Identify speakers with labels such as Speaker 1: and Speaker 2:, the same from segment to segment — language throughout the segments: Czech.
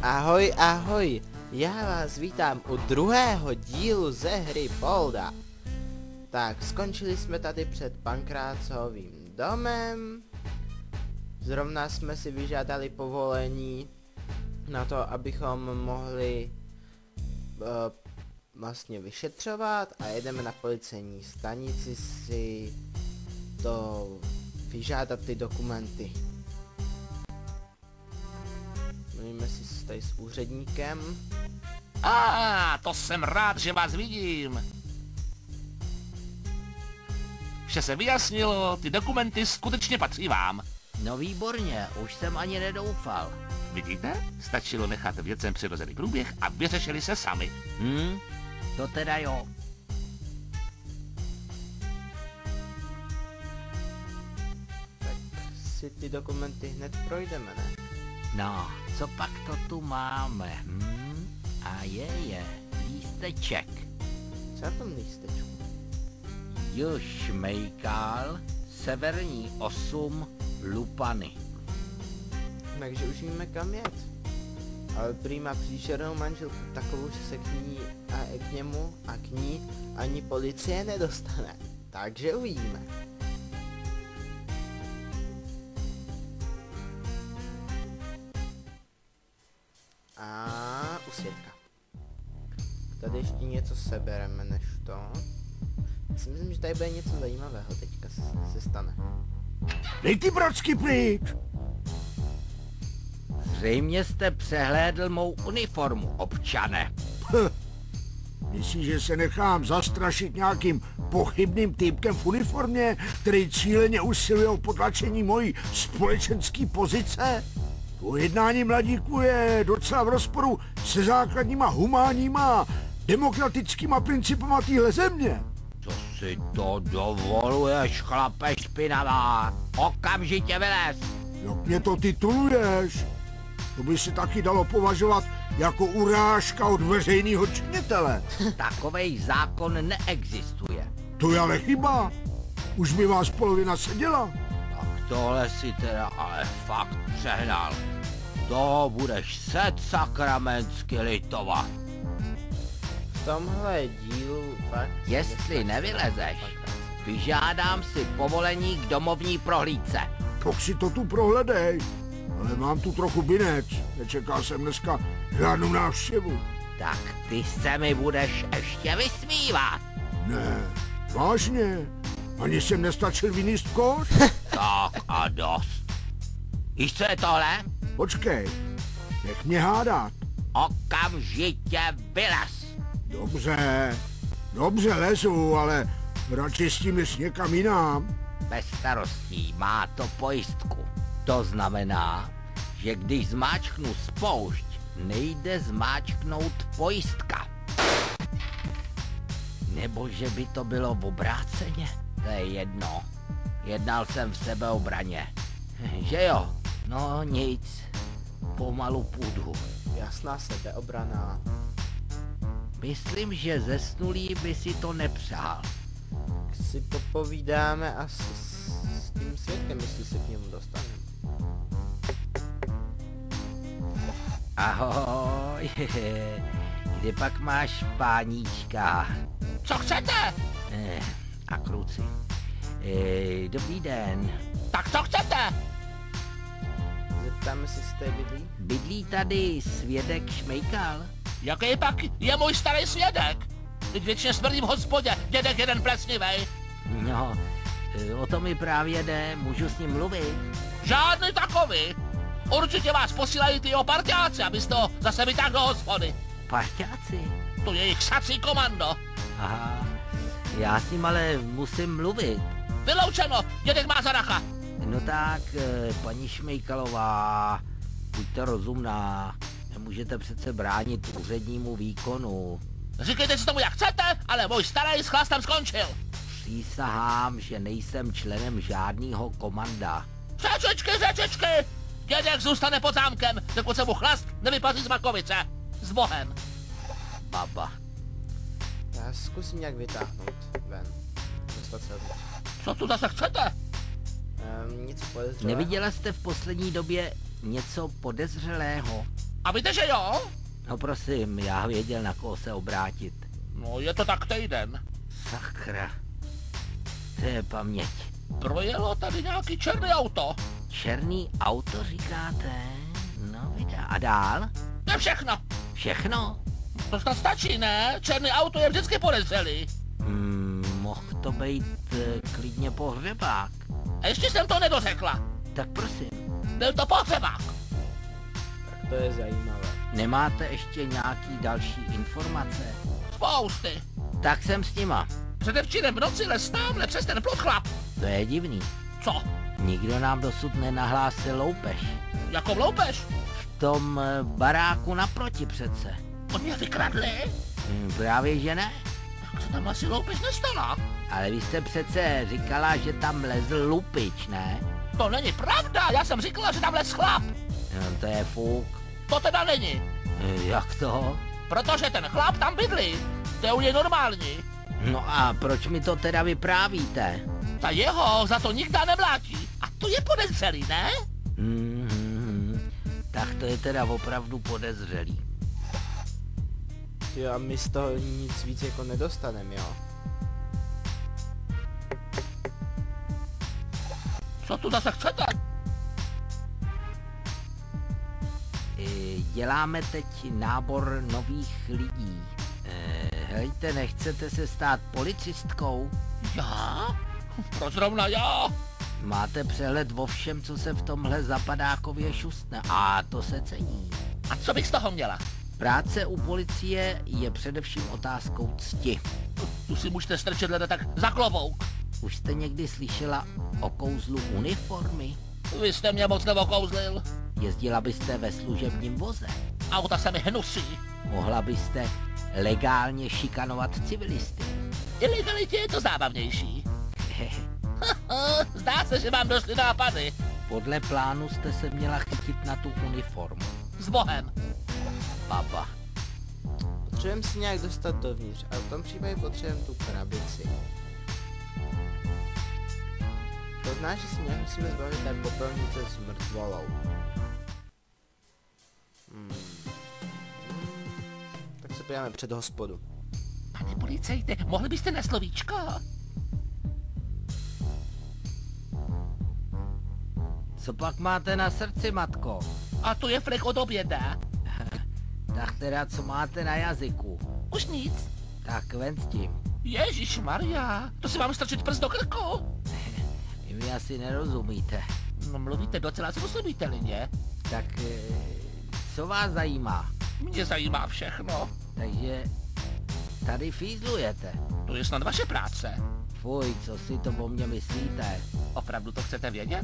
Speaker 1: Ahoj, ahoj, já vás vítám u druhého dílu ze hry Polda. Tak, skončili jsme tady před Pankrácovým domem. Zrovna jsme si vyžádali povolení na to, abychom mohli vlastně vyšetřovat a jedeme na policejní stanici si to vyžádat ty dokumenty. Mluvíme si tady s úředníkem.
Speaker 2: To jsem rád, že vás vidím. Vše se vyjasnilo, ty dokumenty skutečně patří vám.
Speaker 3: No výborně, už jsem ani nedoufal.
Speaker 2: Vidíte? Stačilo nechat věcem přirozený průběh a vyřešili se sami.
Speaker 3: To teda jo.
Speaker 1: Tak si ty dokumenty hned projdeme, ne?
Speaker 3: No, co pak to tu máme? A je, lísteček.
Speaker 1: Co na tom lístečku?
Speaker 3: Juž Mejkal, severní 8, Lupany.
Speaker 1: Takže už víme kam jet. Ale prý má příšernou manželku takovou, že se k němu a k ní ani policie nedostane. Takže uvidíme. A u svědka. Tady ještě něco sebereme než to. Já si myslím, že tady bude něco zajímavého teďka se stane.
Speaker 4: Dej ty brocky pryč!
Speaker 3: Zřejmě jste přehlédl mou uniformu, občane.
Speaker 4: Myslíš, že se nechám zastrašit nějakým pochybným týpkem v uniformě, který cíleně usiluje o potlačení mojí společenské pozice? To jednání mladíků je docela v rozporu se základníma humánníma demokratickýma principama téhle země.
Speaker 3: Co si to dovoluješ, chlape špinavá? Okamžitě vylez!
Speaker 4: Jak mě to tituluješ? To by se taky dalo považovat jako urážka od veřejného činitele.
Speaker 3: Takovej zákon neexistuje.
Speaker 4: To je ale chyba. Už by vás polovina seděla.
Speaker 3: Tak tohle si teda ale fakt přehnal. To budeš sakramentsky litovat.
Speaker 1: V tomhle dílu fakt...
Speaker 3: Jestli nevylezeš, vyžádám si povolení k domovní prohlídce.
Speaker 4: Tak si to tu prohledej. Ale mám tu trochu binec. Nečekal jsem dneska žádnou návštěvu.
Speaker 3: Tak ty se mi budeš ještě vysmívat.
Speaker 4: Ne, vážně. Ani jsem nestačil vynést koš?
Speaker 3: Tak a dost. Víš, co je tohle?
Speaker 4: Počkej, nech mě hádat.
Speaker 3: Okamžitě vylez.
Speaker 4: Dobře lezu, ale radši s tím než někam jinam.
Speaker 3: Bez starostí, má to pojistku. To znamená, že když zmáčknu spoušť, nejde zmáčknout pojistka. Nebo že by to bylo v obráceně? To je jedno. Jednal jsem v sebeobraně. Že jo? No nic. Pomalu půjdu.
Speaker 1: Jasná sebeobrana.
Speaker 3: Myslím, že zesnulý by si to nepřál.
Speaker 1: Si popovídáme a s tím svědkem, jestli se k němu dostaneme.
Speaker 3: Ahoj, kde pak máš páníčka?
Speaker 2: Co chcete?
Speaker 3: A kluci. Dobrý den.
Speaker 2: Tak co chcete?
Speaker 1: Zeptáme se, jestli tady bydlí?
Speaker 3: Bydlí tady svědek Šmejkal?
Speaker 2: Jaký pak je můj starý svědek? Teď většině smrdí v hospodě, dědek jeden plesnivej.
Speaker 3: No, o to mi právě jde, můžu s ním mluvit.
Speaker 2: Žádný takový. Určitě vás posílají ty parťáci, abyste ho zase vytáhl do hospody.
Speaker 3: Parťáci?
Speaker 2: To je jejich sací komando.
Speaker 3: Aha, já s ním ale musím mluvit.
Speaker 2: Vyloučeno, dědek má zaracha.
Speaker 3: No tak, paní Šmejkalová, buďte rozumná. Nemůžete přece bránit úřednímu výkonu.
Speaker 2: Říkejte si tomu jak chcete, ale můj starý s chlastem skončil.
Speaker 3: Přísahám, že nejsem členem žádného komanda.
Speaker 2: Řečičky! Dědek zůstane pod zámkem, dokud se mu chlast nevypaří z makovice. S Bohem.
Speaker 3: Baba.
Speaker 1: Já zkusím nějak vytáhnout ven. Dostat se odmít.
Speaker 2: Co tu zase chcete?
Speaker 1: Nic podezřelého.
Speaker 3: Neviděla jste v poslední době něco podezřelého?
Speaker 2: A víte, že jo?
Speaker 3: No prosím, já věděl, na koho se obrátit.
Speaker 2: No, je to tak týden.
Speaker 3: Sakra. To je paměť.
Speaker 2: Projelo tady nějaký černý auto.
Speaker 3: Černý auto říkáte? No vydá. A dál?
Speaker 2: To je všechno.
Speaker 3: Všechno?
Speaker 2: To snad stačí, ne? Černý auto je vždycky podezřelý.
Speaker 3: Mohl to být klidně pohřebák.
Speaker 2: A ještě jsem to nedořekla.
Speaker 3: Tak prosím,
Speaker 2: Byl to pohřebák.
Speaker 1: Tak to je zajímavé.
Speaker 3: nemáte ještě nějaký další informace?
Speaker 2: Spousty.
Speaker 3: Tak jsem s nima.
Speaker 2: Předevčírem v noci les tamhle přes ten plot chlap.
Speaker 3: To je divný.
Speaker 2: Co?
Speaker 3: Nikdo nám dosud nenahlásil loupež.
Speaker 2: Jako loupež?
Speaker 3: V tom baráku naproti přece.
Speaker 2: Oni je vykradli?
Speaker 3: Právě že ne.
Speaker 2: Tak se tam asi loupež nestala.
Speaker 3: Ale vy jste přece říkala, že tam lezl lupič, ne?
Speaker 2: To není pravda, já jsem říkala, že tam les chlap.
Speaker 3: No, to je fuk.
Speaker 2: To teda není.
Speaker 3: Jak to?
Speaker 2: Protože ten chlap tam bydlí. To je u něj normální.
Speaker 3: No a proč mi to teda vyprávíte?
Speaker 2: Ta jeho za to nikdo nemlátí. A to je podezřelý, ne?
Speaker 3: Tak to je teda opravdu podezřelý.
Speaker 1: Jo, a my z toho nic víc jako nedostaneme, jo.
Speaker 2: Co tu zase chcete?
Speaker 3: Děláme teď nábor nových lidí. Hejte, nechcete se stát policistkou?
Speaker 2: Já? Proč zrovna já?
Speaker 3: Máte přehled o všem, co se v tomhle zapadákově šustne. A to se cení.
Speaker 2: A co bych z toho měla?
Speaker 3: Práce u policie je především otázkou cti.
Speaker 2: Tu si můžete strčet leda tak za klobouk.
Speaker 3: Už jste někdy slyšela o kouzlu uniformy?
Speaker 2: Vy jste mě moc neokouzlil.
Speaker 3: Jezdila byste ve služebním voze?
Speaker 2: Auta se mi hnusí.
Speaker 3: Mohla byste legálně šikanovat civilisty?
Speaker 2: Ilegalitě je to zábavnější. Zdá se, že vám došly nápady.
Speaker 3: Podle plánu jste se měla chytit na tu uniformu.
Speaker 2: S Bohem.
Speaker 3: Baba.
Speaker 1: Potřebujeme si nějak dostat dovnitř a v tom případě potřebujeme tu krabici. To znamená, že si nějak musíme zbavit té popelnice s mrtvolou. Tak se podíváme před hospodu.
Speaker 2: Pane policajte, mohli byste na slovíčko?
Speaker 3: Co pak máte na srdci, matko?
Speaker 2: A tu je flek od oběda.
Speaker 3: Tak teda, co máte na jazyku?
Speaker 2: Už nic.
Speaker 3: Tak ven s tím.
Speaker 2: Ježíš Maria, to si mám strčit prst do krku.
Speaker 3: Vy mi asi nerozumíte.
Speaker 2: No mluvíte docela zrozumitelně.
Speaker 3: Tak co vás zajímá?
Speaker 2: Mě zajímá všechno.
Speaker 3: Takže tady fízlujete.
Speaker 2: To je snad vaše práce.
Speaker 3: Fuj, co si to o mně myslíte?
Speaker 2: Opravdu to chcete vědět?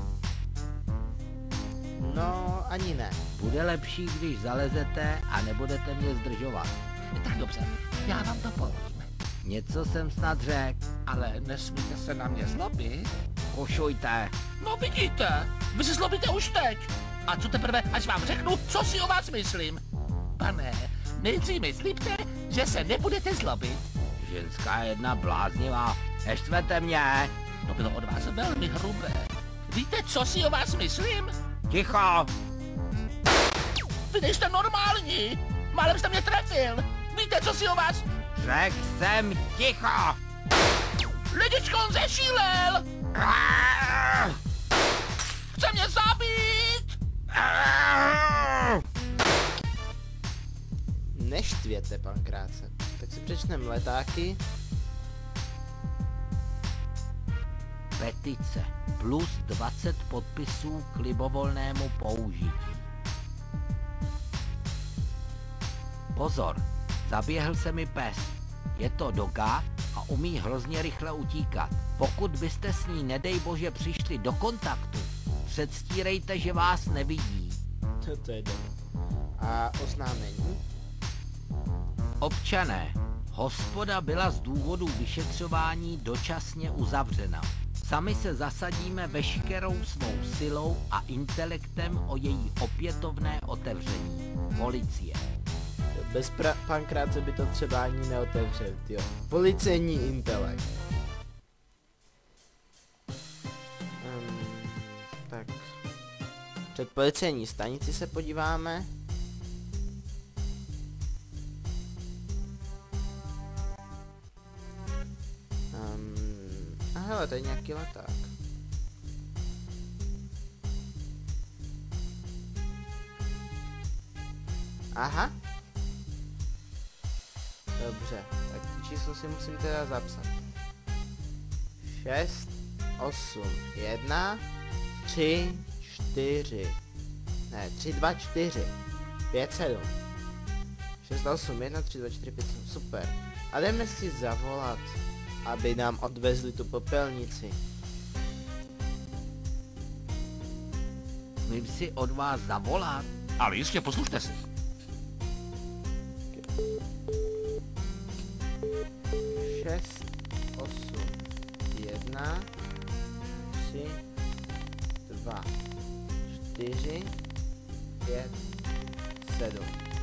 Speaker 1: No, ani ne.
Speaker 3: Bude lepší, když zalezete a nebudete mě zdržovat.
Speaker 2: Tak dobře, já vám to povím.
Speaker 3: Něco jsem snad řekl.
Speaker 2: Ale nesmíte se na mě zlobit.
Speaker 3: Košujte.
Speaker 2: No vidíte, vy se zlobíte už teď. A co teprve, až vám řeknu, co si o vás myslím. Pane, nejdřív mi slibte, že se nebudete zlobit.
Speaker 3: Ženská jedna bláznivá. Neštvete mě.
Speaker 2: To bylo od vás velmi hrubé. Víte, co si o vás myslím?
Speaker 3: Ticho.
Speaker 2: Vy nejste normální. Málem jste mě trefil. Víte, co si o vás...
Speaker 3: Řekl jsem ticho.
Speaker 2: Lidičko, on zešílel. Chce mě zabít.
Speaker 1: Neštvěte, pan Kráce. Tak si přečteme letáky.
Speaker 3: Petice plus 20 podpisů k libovolnému použití. Pozor, zaběhl se mi pes. Je to doga a umí hrozně rychle utíkat. Pokud byste s ní, nedej bože, přišli do kontaktu, předstírejte, že vás nevidí.
Speaker 1: To je dobré. A oznámení?
Speaker 3: Občané, hospoda byla z důvodu vyšetřování dočasně uzavřena. Sami se zasadíme veškerou svou silou a intelektem o její opětovné otevření. Policie.
Speaker 1: Bez pan Kráce by to třeba ani neotevřel, jo. Policejní intelekt. Tak. Před policejní stanici se podíváme. hele, to je nějaký leták. Aha. Dobře, tak číslo si musím teda zapsat. 6, 8, 1, 3, 4. Ne, 3, 2, 4. 5, 7. 6, 8, 1, 3, 2, 4, 5, 7. Super. A jdeme si zavolat, aby nám odvezli tu popelnici.
Speaker 3: Smím si od vás zavolat?
Speaker 2: Ale jistě, poslušte si.
Speaker 1: 6, 8, 1, 3, 2, 4, 5, 7.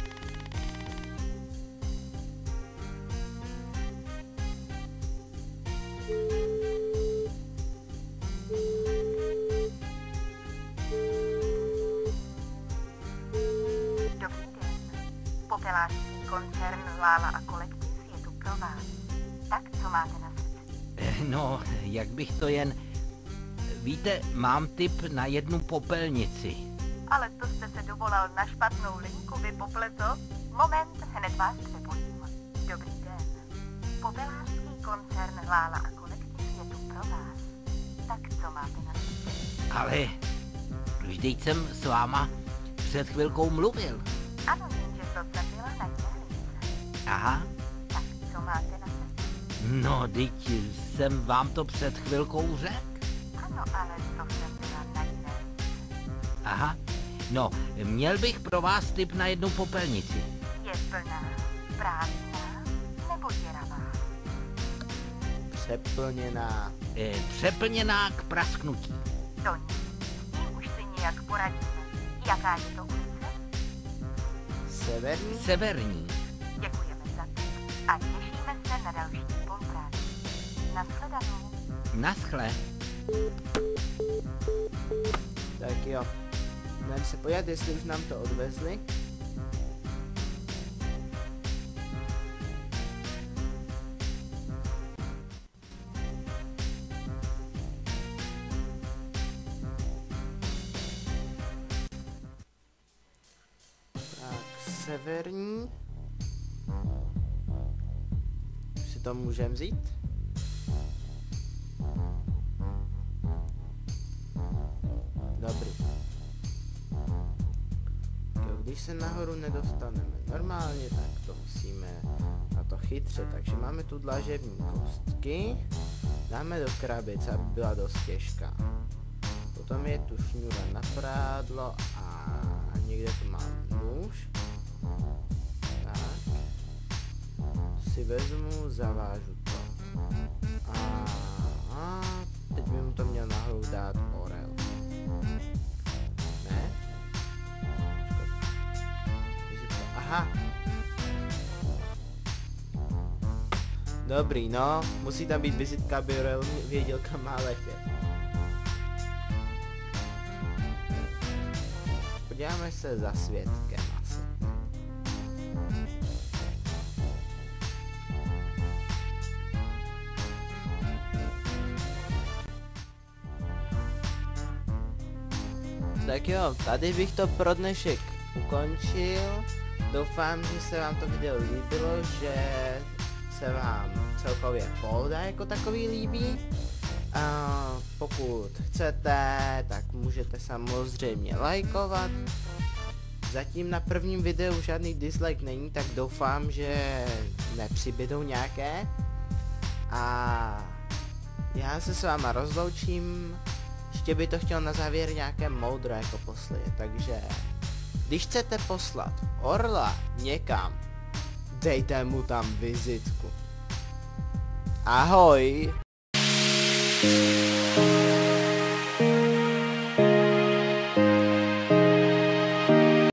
Speaker 5: Dobrý den. Popelářský koncern Lála a kolektiv je tu pro vás. Tak, co máte na srdci?
Speaker 3: No, jak bych to jen... Víte, mám tip na jednu popelnici.
Speaker 5: Ale to jste se dovolal na špatnou linku, vy popleto? Moment, hned vás přepojím. Dobrý den. Popelářský koncern Lála a kolektiv je tu pro vás. Tak, co máte na srdci?
Speaker 3: Ale vždyť jsem s váma před chvilkou mluvil.
Speaker 5: Ano, jenže to jsem byla na jehlice.
Speaker 3: Aha,
Speaker 5: Tak, co máte na srdci?
Speaker 3: no, teď jsem vám to před chvilkou řekl.
Speaker 5: Ano, ale to jsem byla na jiné.
Speaker 3: Aha, no, měl bych pro vás tip na jednu popelnici.
Speaker 5: Je plná, prázdná nebo děravá?
Speaker 1: Přeplněná.
Speaker 3: Přeplněná k prasknutí.
Speaker 5: To nic, s tím už si nějak poradíme. Jaká je to ulice?
Speaker 1: Severní?
Speaker 3: Severní.
Speaker 5: Děkujeme za to a těšíme se na další spolupráci. Nashledanou.
Speaker 3: Naschle.
Speaker 1: Tak jo. Jdeme se podívat, jestli už nám to odvezli. Tak, severní. Už si to můžeme vzít? Dobrý. Jo, když se nahoru nedostaneme normálně, tak to musíme na to chytře. Takže máme tu dlažební kostky. Dáme do krabice, aby byla dost těžká. Potom je tu šňůra na prádlo a někde tu mám nůž. Tak. Si vezmu, zavážu to. A teď by mu to měl nahoru dát orel. Ne? Aha. Dobrý, no. Musí tam být vizitka, aby orel věděl, kam má letět. Podíváme se za světkem asi. Tak jo, tady bych to pro dnešek ukončil. Doufám, že se vám to video líbilo, že se vám celkově Polda jako takový líbí. Pokud chcete, tak můžete samozřejmě lajkovat. Zatím na prvním videu žádný dislike není, tak doufám, že nepřibydou nějaké. A já se s váma rozloučím. Ještě by to chtěl na závěr nějaké moudro jako posledně, takže když chcete poslat orla někam, dejte mu tam vizitku. Ahoj!